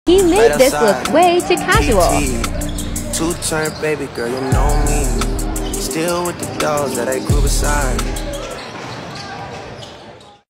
He made this look way too casual. Two-turn baby girl, you know me. Still with the dolls that I grew beside.